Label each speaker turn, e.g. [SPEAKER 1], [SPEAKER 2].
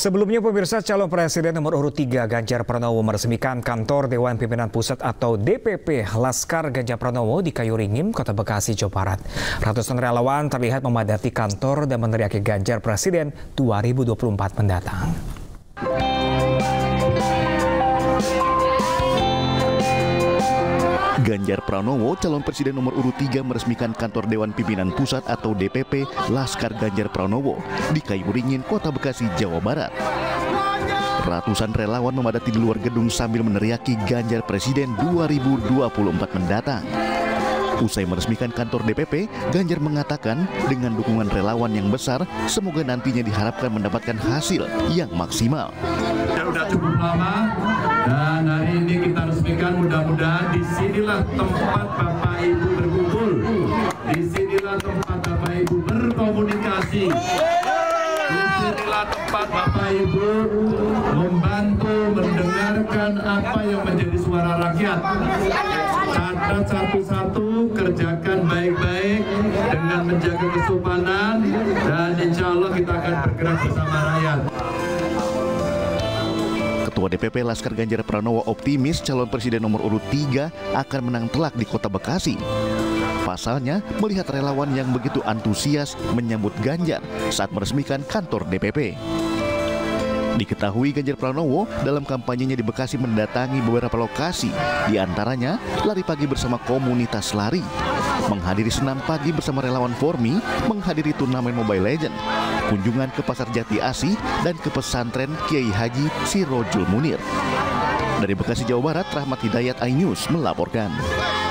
[SPEAKER 1] Sebelumnya pemirsa, calon presiden nomor urut 3 Ganjar Pranowo meresmikan kantor Dewan Pimpinan Pusat atau DPP Laskar Ganjar Pranowo di Kayu Ringin, Kota Bekasi, Jawa Barat. Ratusan relawan terlihat memadati kantor dan meneriaki Ganjar Presiden 2024 mendatang.
[SPEAKER 2] Ganjar Pranowo, calon presiden nomor urut 3 meresmikan kantor Dewan Pimpinan Pusat atau DPP Laskar Ganjar Pranowo di Kayu Ringin, Kota Bekasi, Jawa Barat. Ratusan relawan memadati di luar gedung sambil meneriaki Ganjar Presiden 2024 mendatang. Usai meresmikan kantor DPP, Ganjar mengatakan dengan dukungan relawan yang besar, semoga nantinya diharapkan mendapatkan hasil yang maksimal.
[SPEAKER 3] Sudah cukup lama dan hari ini kita resmikan, mudah-mudahan disinilah tempat Bapak Ibu berkumpul, disinilah tempat Bapak Ibu berkomunikasi, disinilah tempat Bapak Ibu membantu mendengarkan apa yang menjadi suara rakyat. Catat satu-satu, kerjakan baik-baik dengan menjaga kesopanan, dan insya Allah kita akan bergerak bersama rakyat.
[SPEAKER 2] Ketua DPP Laskar Ganjar Pranowo optimis calon presiden nomor urut 3 akan menang telak di Kota Bekasi. Pasalnya, melihat relawan yang begitu antusias menyambut Ganjar saat meresmikan kantor DPP. Diketahui Ganjar Pranowo dalam kampanyenya di Bekasi mendatangi beberapa lokasi, di antaranya lari pagi bersama komunitas lari, menghadiri senam pagi bersama relawan Formi, menghadiri turnamen Mobile Legends, kunjungan ke Pasar Jati Asih, dan ke pesantren Kiai Haji Sirojul Munir. Dari Bekasi, Jawa Barat, Rahmat Hidayat, iNews melaporkan.